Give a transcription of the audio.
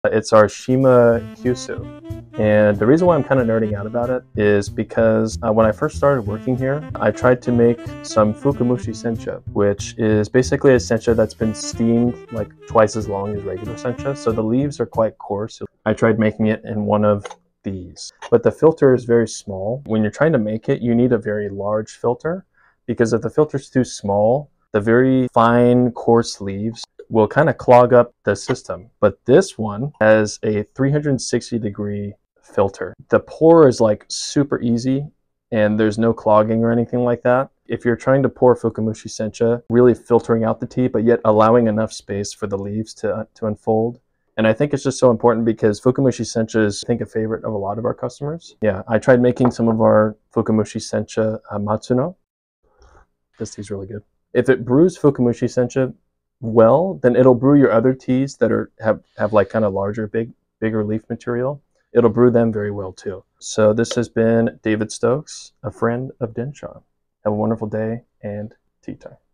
It's our Shima Kyusu. And the reason why I'm kind of nerding out about it is because when I first started working here, I tried to make some Fukamushi Sencha, which is basically a sencha that's been steamed like twice as long as regular sencha. So the leaves are quite coarse. I tried making it in one of these, but the filter is very small. When you're trying to make it, you need a very large filter, because if the filter's too small, the very fine, coarse leaves will kind of clog up the system. But this one has a 360-degree filter. The pour is like super easy and there's no clogging or anything like that. If you're trying to pour Fukamushi Sencha, really filtering out the tea, but yet allowing enough space for the leaves to unfold. And I think it's just so important because Fukamushi Sencha is, I think, a favorite of a lot of our customers. Yeah, I tried making some of our Fukamushi Sencha Matsuno. This tea's really good. If it brews Fukamushi Sencha well, then it'll brew your other teas that have like kind of larger, bigger leaf material. It'll brew them very well too. So this has been David Stokes, a friend of Denshan. Have a wonderful day and tea time.